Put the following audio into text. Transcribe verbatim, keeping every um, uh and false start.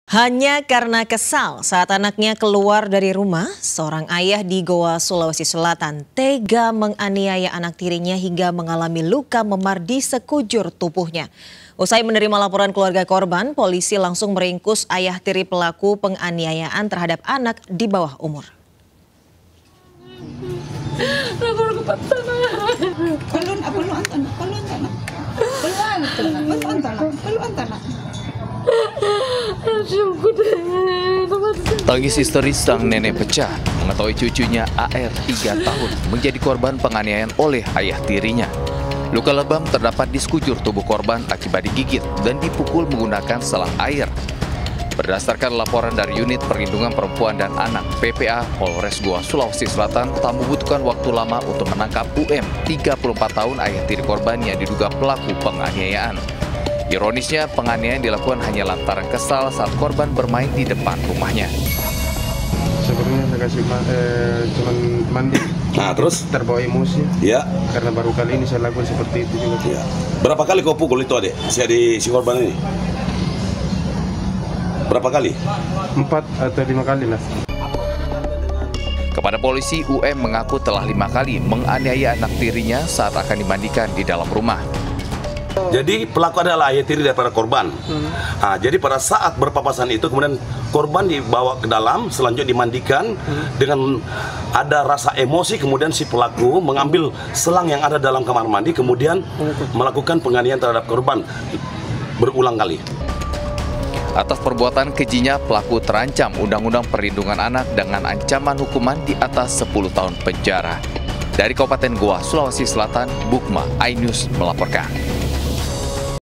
Hanya karena kesal saat anaknya keluar dari rumah, seorang ayah di Goa, Sulawesi Selatan tega menganiaya anak tirinya hingga mengalami luka memar di sekujur tubuhnya. Usai menerima laporan keluarga korban, polisi langsung meringkus ayah tiri pelaku penganiayaan terhadap anak di bawah umur. Tangis histeris sang nenek pecah mengetahui cucunya A R tiga tahun menjadi korban penganiayaan oleh ayah tirinya. Luka lebam terdapat di sekujur tubuh korban akibat digigit dan dipukul menggunakan selang air. Berdasarkan laporan dari Unit Perlindungan Perempuan dan Anak P P A Polres Goa, Sulawesi Selatan, tak membutuhkan waktu lama untuk menangkap U M, tiga puluh empat tahun, ayah tiri korban yang diduga pelaku penganiayaan. Ironisnya, penganiayaan dilakukan hanya lantaran kesal saat korban bermain di depan rumahnya. Sebelumnya saya kasih eh, cuman mandi. Nah, terus? Terbawa emosi. Ya. Karena baru kali ini saya lakukan seperti itu juga. Ya. Berapa kali kau pukul itu adik? Si adik si korban ini? Berapa kali? Empat atau lima kali lah. Kepada polisi, U M mengaku telah lima kali menganiaya anak tirinya saat akan dimandikan di dalam rumah. Jadi pelaku adalah ayah tiri daripada korban. Hmm. Nah, jadi pada saat berpapasan itu kemudian korban dibawa ke dalam, selanjutnya dimandikan hmm. dengan ada rasa emosi, kemudian si pelaku mengambil selang yang ada dalam kamar mandi, kemudian hmm. melakukan penganiayaan terhadap korban berulang kali. Atas perbuatan kejinya, pelaku terancam Undang-Undang Perlindungan Anak dengan ancaman hukuman di atas sepuluh tahun penjara. Dari Kabupaten Goa, Sulawesi Selatan, Bukma, iNews melaporkan.